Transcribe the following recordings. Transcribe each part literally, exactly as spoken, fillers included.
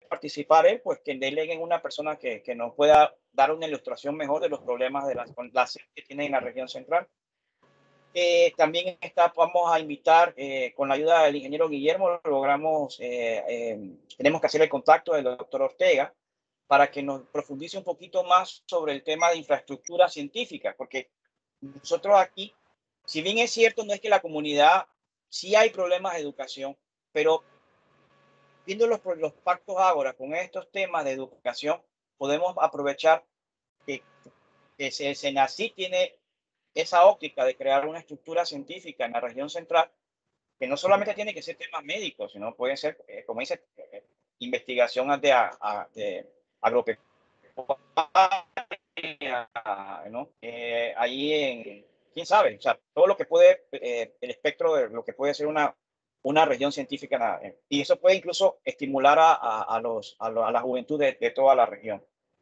participar él, pues que deleguen una persona que, que nos pueda dar una ilustración mejor de los problemas de las, las que tiene en la región central. Eh, también está, vamos a invitar, eh, con la ayuda del ingeniero Guillermo, logramos, eh, eh, tenemos que hacer el contacto del doctor Ortega para que nos profundice un poquito más sobre el tema de infraestructura científica, porque nosotros aquí, si bien es cierto, no es que la comunidad, sí hay problemas de educación, pero viendo los, los pactos ahora con estos temas de educación, podemos aprovechar que, que SENACYT tiene esa óptica de crear una estructura científica en la región central, que no solamente tiene que ser temas médicos, sino puede ser, eh, como dice, eh, investigación de, de agropecuaria, ¿no? Eh, ahí en, quién sabe, o sea, todo lo que puede, eh, el espectro de lo que puede ser una, una región científica, eh, y eso puede incluso estimular a, a, a, los, a, lo, a la juventud de, de toda la región,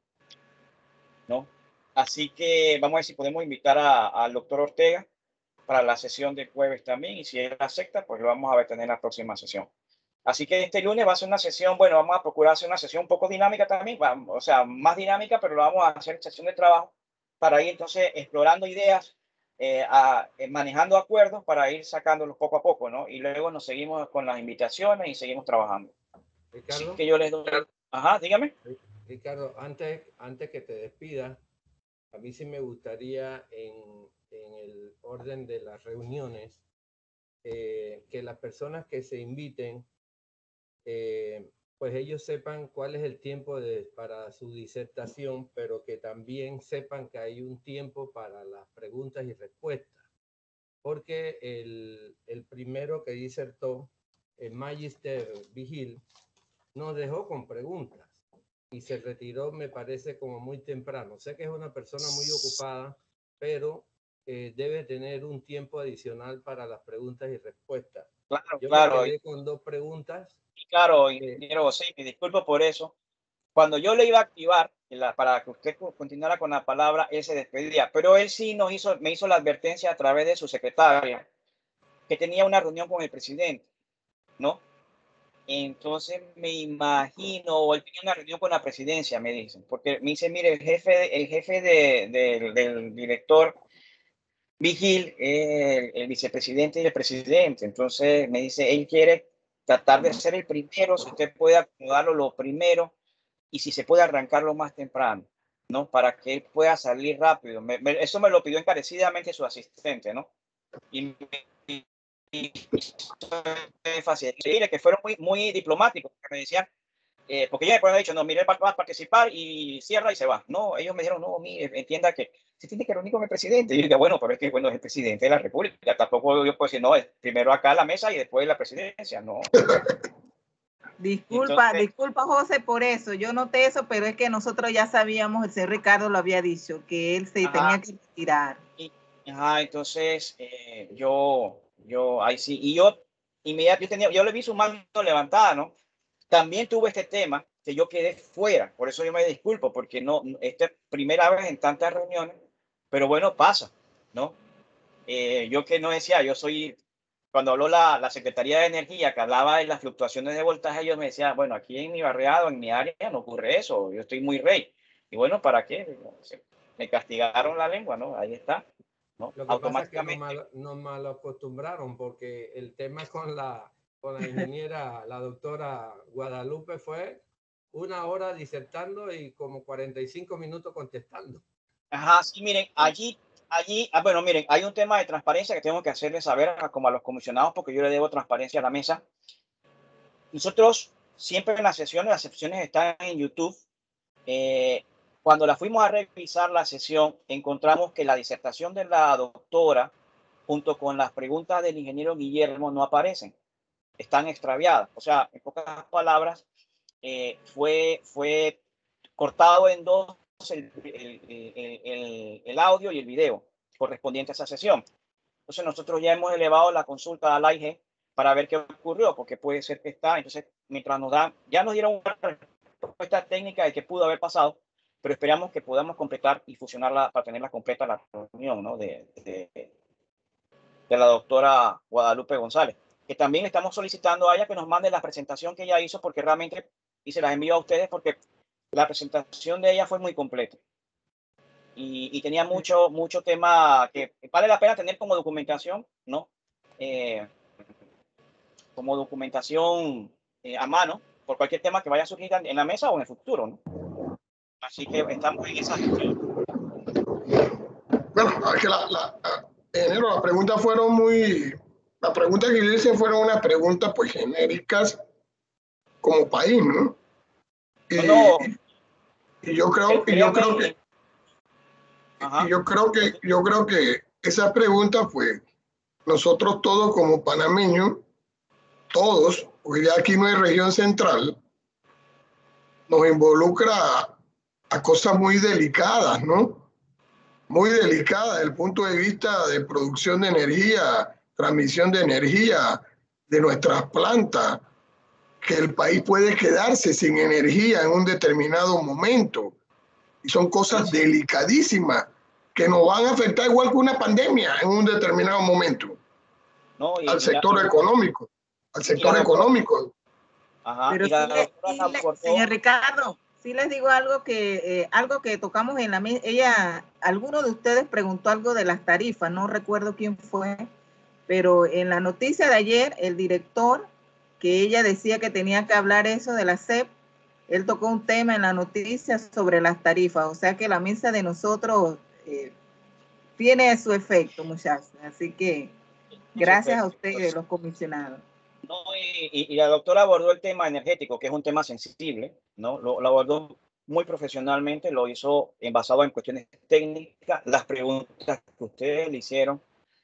¿no? Así que vamos a ver si podemos invitar al doctor Ortega para la sesión de jueves también, y si él acepta, pues lo vamos a ver tener en la próxima sesión. Así que este lunes va a ser una sesión, bueno, vamos a procurar hacer una sesión un poco dinámica también, o sea, más dinámica, pero lo vamos a hacer sesión de trabajo para ir entonces explorando ideas, eh, a, eh, manejando acuerdos para ir sacándolos poco a poco, ¿no? Y luego nos seguimos con las invitaciones y seguimos trabajando. Ricardo. Así que yo les doy... Ajá, dígame. Ricardo, antes, antes que te despidas, a mí sí me gustaría en, en el orden de las reuniones eh, que las personas que se inviten, eh, pues ellos sepan cuál es el tiempo de, para su disertación, pero que también sepan que hay un tiempo para las preguntas y respuestas. Porque el, el primero que disertó, el Magister Vigil, nos dejó con preguntas y se retiró, me parece, como muy temprano. Sé que es una persona muy ocupada, pero eh, debe tener un tiempo adicional para las preguntas y respuestas. Claro, Yo claro. me quedé con dos preguntas. Claro, ingeniero José, me disculpo por eso. Cuando yo le iba a activar la, para que usted continuara con la palabra, él se despedía. Pero él sí nos hizo, me hizo la advertencia a través de su secretaria que tenía una reunión con el presidente, ¿no? Entonces me imagino, o él tenía una reunión con la presidencia, me dicen, porque me dice, mire, el jefe, el jefe de, de, del director Vigil, el, el vicepresidente y el presidente. Entonces me dice, él quiere tratar de ser el primero, si usted puede acomodarlo lo primero y si se puede arrancarlo más temprano, ¿no? Para que él pueda salir rápido. Me, me, eso me lo pidió encarecidamente su asistente, ¿no? Y me y, y, fácil. Y que fueron muy, muy diplomáticos, que me decían, eh, porque yo después he dicho, no, mire, va a participar y cierra y se va. No, ellos me dijeron, no, mire, entienda que se tiene que reunir con el presidente. Y yo dije, bueno, pero es que, bueno, es el presidente de la República. Tampoco yo puedo decir, no, es primero acá la mesa y después la presidencia, no. Disculpa, Entonces, disculpa, José, por eso. Yo noté eso, pero es que nosotros ya sabíamos, el señor Ricardo lo había dicho, que él se ajá, tenía que retirar. Y, ajá, entonces, eh, yo, yo, ahí sí, y yo, inmediatamente, yo, tenía, yo le vi su mano levantada, ¿no? También tuve este tema que yo quedé fuera, por eso yo me disculpo, porque no, esta es primera vez en tantas reuniones, pero bueno, pasa, ¿no? Eh, yo que no decía, yo soy, cuando habló la, la Secretaría de Energía, que hablaba de las fluctuaciones de voltaje, yo me decía, bueno, aquí en mi barriado, en mi área, no ocurre eso, yo estoy muy rey. Y bueno, ¿para qué? Me castigaron la lengua, ¿no? Ahí está. ¿No? Lo que Automáticamente. Pasa es que nos mal, nos mal acostumbraron, porque el tema con la, con la ingeniera, la doctora Guadalupe, fue una hora disertando y como cuarenta y cinco minutos contestando. Ajá, sí, miren, allí, allí, ah, bueno, miren, hay un tema de transparencia que tengo que hacerle saber a, como a los comisionados, porque yo le debo transparencia a la mesa. Nosotros siempre en las sesiones, las sesiones están en YouTube. Eh, cuando la fuimos a revisar la sesión, encontramos que la disertación de la doctora, junto con las preguntas del ingeniero Guillermo, no aparecen. Están extraviadas. O sea, en pocas palabras, eh, fue, fue cortado en dos el, el, el, el, el audio y el video correspondiente a esa sesión. Entonces nosotros ya hemos elevado la consulta al A I G para ver qué ocurrió, porque puede ser que está. Entonces, mientras nos dan, ya nos dieron una respuesta técnica de qué pudo haber pasado, pero esperamos que podamos completar y fusionarla para tenerla completa la reunión, ¿no? de, de, de la doctora Guadalupe González, que también estamos solicitando a ella que nos mande la presentación que ella hizo, porque realmente y se las envío a ustedes porque la presentación de ella fue muy completa. Y, y tenía mucho, mucho tema que vale la pena tener como documentación, ¿no? Eh, como documentación eh, a mano por cualquier tema que vaya a surgir en la mesa o en el futuro, ¿no? Así que estamos en esa gestión. Bueno, es que la, la, la, las preguntas fueron muy, las preguntas que hice fueron unas preguntas pues genéricas como país, ¿no? Y, no, no, y, y yo creo, y yo creo que, Ajá. y yo creo que, yo creo que esas preguntas, pues, nosotros todos como panameños, todos, porque ya aquí no hay región central, nos involucra a, a cosas muy delicadas, ¿no? Muy delicada desde el punto de vista de producción de energía, transmisión de energía de nuestras plantas, que el país puede quedarse sin energía en un determinado momento. Y son cosas sí, sí. delicadísimas que nos van a afectar igual que una pandemia en un determinado momento. No, y, al sector y la, económico, al sector la económico. Ajá, Pero y la sí le, sí le, señor Ricardo, sí les digo algo que eh, algo que tocamos en la mesa. Ella, alguno de ustedes preguntó algo de las tarifas, no recuerdo quién fue, pero en la noticia de ayer el director, que ella decía que tenía que hablar eso de la S E P, él tocó un tema en la noticia sobre las tarifas, o sea que la mesa de nosotros eh, tiene su efecto, muchachos, así que gracias a ustedes, los comisionados. No, y, y la doctora abordó el tema energético, que es un tema sensible, ¿no? Lo, lo abordó muy profesionalmente, lo hizo en, basado en cuestiones técnicas. Las preguntas que ustedes le hicieron,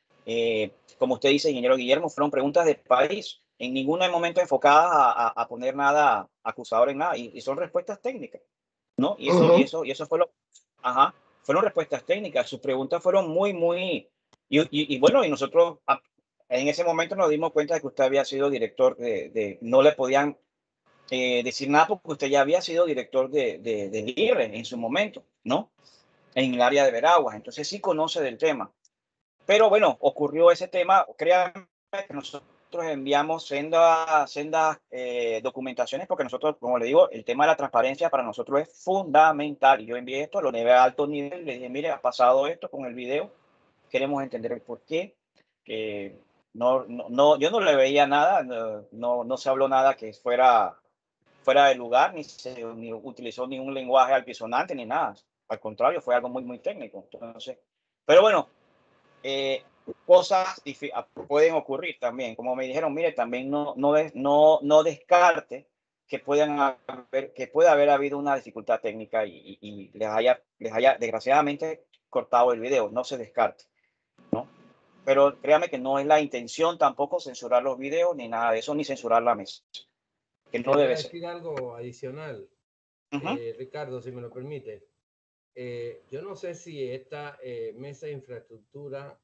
eh, como usted dice, ingeniero Guillermo, fueron preguntas de país, en ningún momento enfocadas a, a, a poner nada acusador en nada, y, y son respuestas técnicas, ¿no? Y eso, uh-huh. y eso, y eso fue lo, ajá, fueron respuestas técnicas. Sus preguntas fueron muy, muy, y, y, y bueno, y nosotros en ese momento nos dimos cuenta de que usted había sido director de, de no le podían eh, decir nada porque usted ya había sido director de, de, de I R E en su momento, ¿no? En el área de Veraguas, entonces sí conoce del tema. Pero bueno, ocurrió ese tema, créanme que nosotros enviamos sendas, sendas eh, documentaciones porque nosotros, como le digo, el tema de la transparencia para nosotros es fundamental. Y yo envié esto, lo llevé a alto nivel, le dije, mire, ha pasado esto con el video, queremos entender el por qué, que no, no, no, yo no le veía nada, no, no, no se habló nada que fuera fuera de lugar, ni se ni utilizó ni un lenguaje altisonante, ni nada. Al contrario, fue algo muy, muy técnico. Entonces, pero bueno, eh, cosas pueden ocurrir también. Como me dijeron, mire, también no, no, no, no descarte que, puedan haber, que pueda haber habido una dificultad técnica y, y, y les, haya, les haya desgraciadamente cortado el video. No se descarte, ¿no? Pero créame que no es la intención tampoco censurar los videos ni nada de eso, ni censurar la mesa. Que no debe ser. Decir algo adicional, uh-huh. eh, Ricardo, si me lo permite. Eh, yo no sé si esta eh, mesa de infraestructura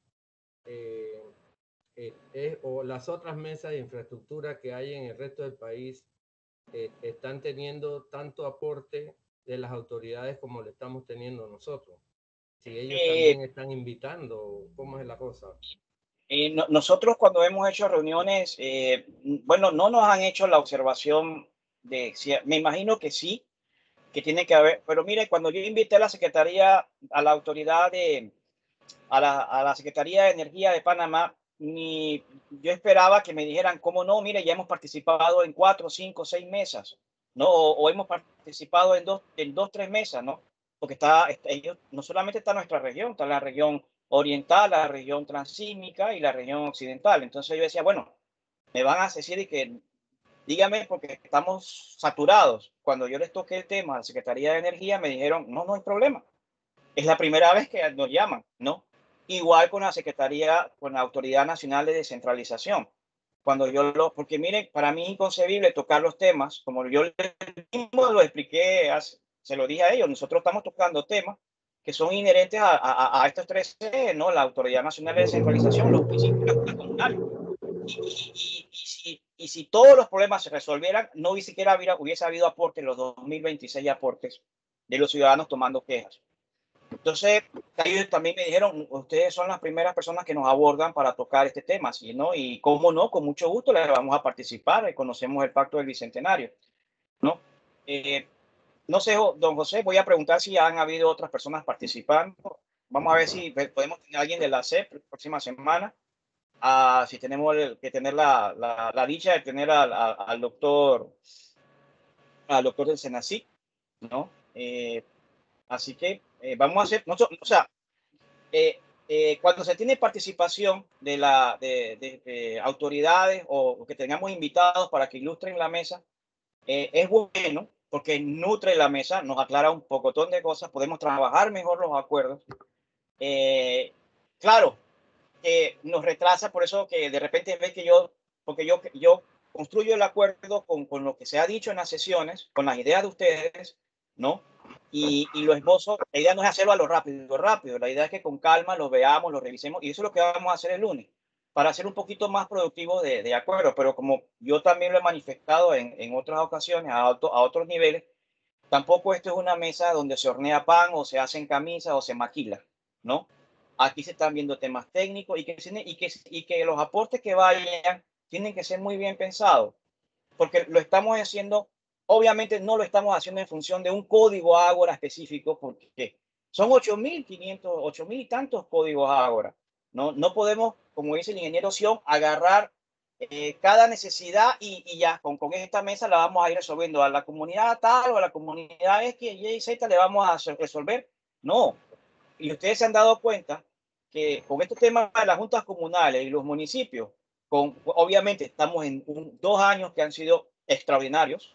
eh, eh, es, o las otras mesas de infraestructura que hay en el resto del país eh, están teniendo tanto aporte de las autoridades como lo estamos teniendo nosotros. Si ellos eh, también están invitando, ¿cómo es la cosa? Eh, no, nosotros cuando hemos hecho reuniones, eh, bueno, no nos han hecho la observación de, si, me imagino que sí, que tiene que haber, pero mire, cuando yo invité a la Secretaría, a la autoridad de, a la, a la Secretaría de Energía de Panamá, ni, yo esperaba que me dijeran, ¿cómo no? Mire, ya hemos participado en cuatro, cinco, seis mesas, ¿no? O, o hemos participado en dos, en dos, tres mesas, ¿no? Porque está, está, ellos, no solamente está nuestra región, está la región oriental, la región transísmica y la región occidental. Entonces yo decía, bueno, me van a decir que dígame porque estamos saturados. Cuando yo les toqué el tema a la Secretaría de Energía me dijeron, no, no hay problema. Es la primera vez que nos llaman, ¿no? Igual con la Secretaría, con la Autoridad Nacional de Descentralización. Cuando yo lo, porque miren, para mí es inconcebible tocar los temas, como yo mismo lo expliqué, se lo dije a ellos, nosotros estamos tocando temas que son inherentes a, a, a estos tres, ¿no? La Autoridad Nacional de Descentralización, los principios comunales. Y, y, y, y, si, y si todos los problemas se resolvieran, no ni siquiera hubiera, hubiese habido aportes, los dos mil veintiséis aportes de los ciudadanos tomando quejas. Entonces, ellos también me dijeron, ustedes son las primeras personas que nos abordan para tocar este tema, ¿sí, no? Y cómo no, con mucho gusto les vamos a participar, conocemos el Pacto del Bicentenario, ¿no? Eh, no sé, don José, voy a preguntar si han habido otras personas participando. Vamos a ver si podemos tener a alguien de la C E P la próxima semana. Uh, si tenemos el, que tener la, la, la dicha de tener al, al, al doctor al doctor del Senacic, ¿no? Eh, así que eh, vamos a hacer, no, o sea, eh, eh, cuando se tiene participación de, la, de, de, de autoridades o, o que tengamos invitados para que ilustren la mesa, eh, es bueno porque nutre la mesa, nos aclara un pocotón de cosas, podemos trabajar mejor los acuerdos. Eh, claro, que nos retrasa, por eso que de repente ve que yo, porque yo, yo construyo el acuerdo con, con lo que se ha dicho en las sesiones, con las ideas de ustedes, ¿no? Y, y lo esbozo, la idea no es hacerlo a lo rápido, rápido, la idea es que con calma lo veamos, lo revisemos, y eso es lo que vamos a hacer el lunes, para ser un poquito más productivo de, de acuerdo, pero como yo también lo he manifestado en, en otras ocasiones, a, auto, a otros niveles, tampoco esto es una mesa donde se hornea pan o se hacen camisas o se maquila, ¿no? Aquí se están viendo temas técnicos y que, y que, y que los aportes que vayan tienen que ser muy bien pensados, porque lo estamos haciendo, obviamente no lo estamos haciendo en función de un código Ágora específico, porque son ocho mil quinientos, ocho mil y tantos códigos Ágora. No, no podemos, como dice el ingeniero Sion, agarrar eh, cada necesidad y, y ya con, con esta mesa la vamos a ir resolviendo. A la comunidad tal o a la comunidad X, Y, Z le vamos a resolver. No. Y ustedes se han dado cuenta que con estos temas de las juntas comunales y los municipios, con, obviamente estamos en un, dos años que han sido extraordinarios.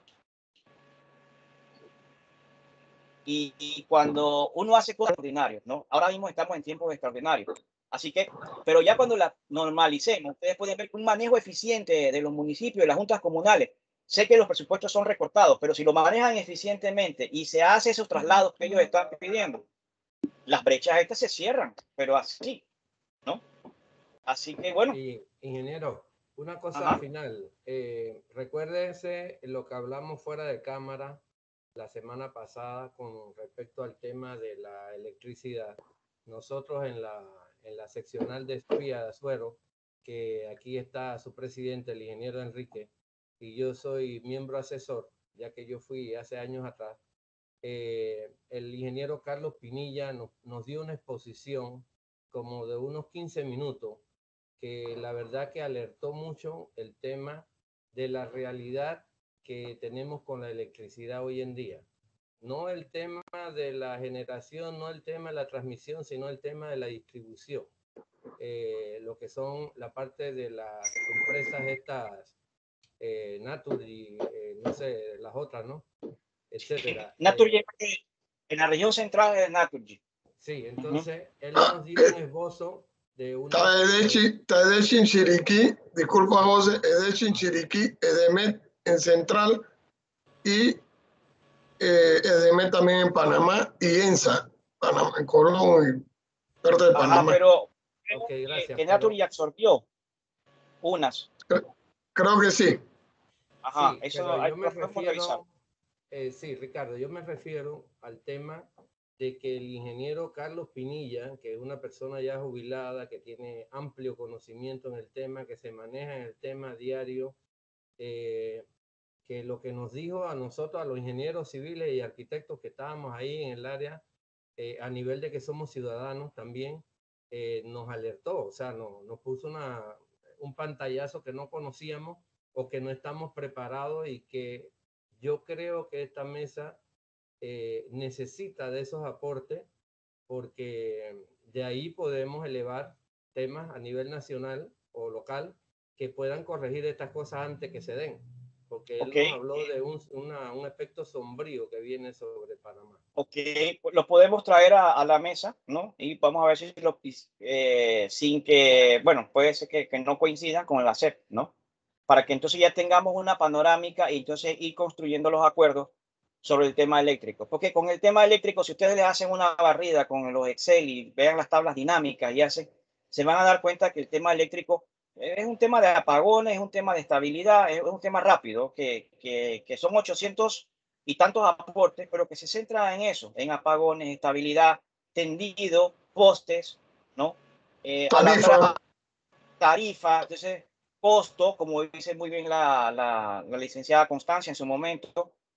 Y, y cuando uno hace cosas extraordinarias, ¿no? Ahora mismo estamos en tiempos extraordinarios. Así que, pero ya cuando la normalicemos, ustedes pueden ver un manejo eficiente de los municipios, de las juntas comunales. Sé que los presupuestos son recortados, pero si lo manejan eficientemente y se hace esos traslados que ellos están pidiendo, las brechas estas se cierran, pero así, ¿no? Así que bueno. Y, ingeniero, una cosa Ajá. al final. Eh, recuérdense lo que hablamos fuera de cámara la semana pasada con respecto al tema de la electricidad. Nosotros en la, en la seccional de Espía de Azuero, que aquí está su presidente, el ingeniero Enrique, y yo soy miembro asesor, ya que yo fui hace años atrás, eh, el ingeniero Carlos Pinilla nos, nos dio una exposición como de unos quince minutos que la verdad que alertó mucho el tema de la realidad que tenemos con la electricidad hoy en día. No el tema de la generación, no el tema de la transmisión, sino el tema de la distribución. Eh, lo que son la parte de las empresas estas, eh, Naturgy, eh, no sé, las otras, ¿no? Etcétera. Naturgy, eh, en la región central de Naturgy. Sí, entonces uh-huh. él nos dio un esbozo de una... Está de Chinchiriquí, disculpa José, es de Chinchiriquí, Edemet en Central y eh, Edemet también en Panamá y ENSA, Panamá, en Colón y parte de Panamá. Ajá, pero okay, gracias, que Naturgy pero... absorbió unas. Creo, creo que sí. Ajá, sí, eso pero hay, yo me refiero... Eh, sí, Ricardo, yo me refiero al tema de que el ingeniero Carlos Pinilla, que es una persona ya jubilada, que tiene amplio conocimiento en el tema, que se maneja en el tema diario, eh, que lo que nos dijo a nosotros, a los ingenieros civiles y arquitectos que estábamos ahí en el área, eh, a nivel de que somos ciudadanos también, eh, nos alertó, o sea, no, nos puso una, un pantallazo que no conocíamos o que no estamos preparados y que yo creo que esta mesa eh, necesita de esos aportes porque de ahí podemos elevar temas a nivel nacional o local que puedan corregir estas cosas antes que se den. Porque él okay. nos habló de un, una, un efecto sombrío que viene sobre Panamá. Ok, lo podemos traer a, a la mesa, ¿no? Y vamos a ver si lo, eh, sin que, bueno, puede ser que, que no coincidan con la C E P, ¿no? Para que entonces ya tengamos una panorámica y entonces ir construyendo los acuerdos sobre el tema eléctrico. Porque con el tema eléctrico, si ustedes le hacen una barrida con los Excel y vean las tablas dinámicas y hacen, se van a dar cuenta que el tema eléctrico es un tema de apagones, es un tema de estabilidad, es un tema rápido, que, que, que son ochocientos y tantos aportes, pero que se centra en eso, en apagones, estabilidad, tendido, postes, ¿no? Eh, tarifa. A la tarifa, entonces, costo, como dice muy bien la, la, la licenciada Constancia en su momento,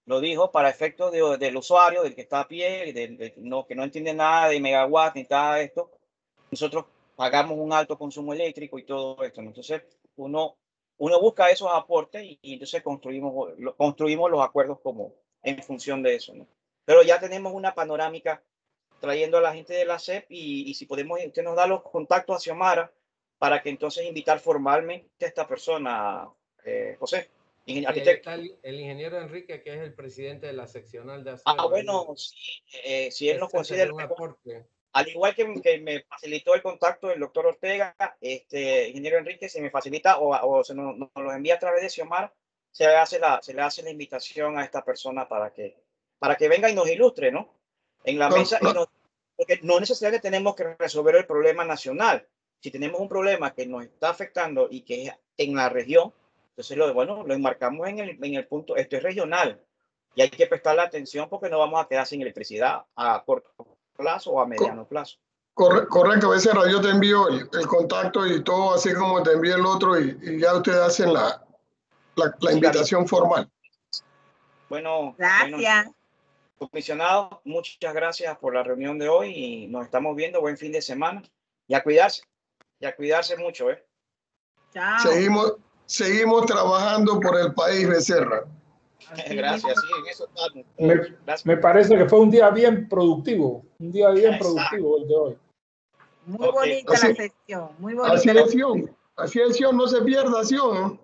lo dijo para efectos de, del usuario, del que está a pie, del, del, no, que no entiende nada de megawatt ni nada de esto. Nosotros pagamos un alto consumo eléctrico y todo esto, ¿no? Entonces, uno, uno busca esos aportes y, y entonces construimos, lo, construimos los acuerdos como en función de eso, ¿no? Pero ya tenemos una panorámica trayendo a la gente de la S E P y, y si podemos, usted nos da los contactos a Xiomara para que entonces invitar formalmente a esta persona, eh, José. Sí, ahí está el, el ingeniero Enrique, que es el presidente de la seccional de acero. Ah, bueno, sí, eh, si él nos considera un aporte. Al igual que, que me facilitó el contacto del doctor Ortega, este ingeniero Enrique, se me facilita o, o se nos, nos lo envía a través de Xiomara, se le hace la, se le hace la invitación a esta persona para que, para que venga y nos ilustre, ¿no? En la no, mesa, no. Y nos, porque no necesariamente tenemos que resolver el problema nacional. Si tenemos un problema que nos está afectando y que es en la región, entonces lo, bueno, lo enmarcamos en el, en el punto, esto es regional y hay que prestarle atención porque no vamos a quedar sin electricidad a corto plazo o a mediano plazo. Corre, correcto, Becerra, yo te envío el, el contacto y todo así como te envío el otro y, y ya ustedes hacen la, la, la invitación sí, formal. Bueno, gracias. Bueno, comisionado, muchas gracias por la reunión de hoy y nos estamos viendo. Buen fin de semana y a cuidarse, y a cuidarse mucho, ¿eh? Chao. Seguimos, seguimos trabajando por el país, Becerra. Gracias, sí, en eso estamos. Me, Gracias. Me parece que fue un día bien productivo, un día bien Exacto. productivo el de hoy. Muy okay. bonita así, la sección, muy bonita. Así la es, Sion, así es, Sion, no se pierda, Sion.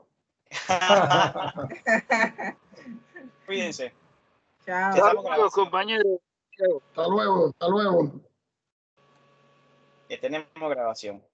Cuídense. Chao. Saludos, compañeros. Hasta luego, hasta luego. Que tenemos grabación.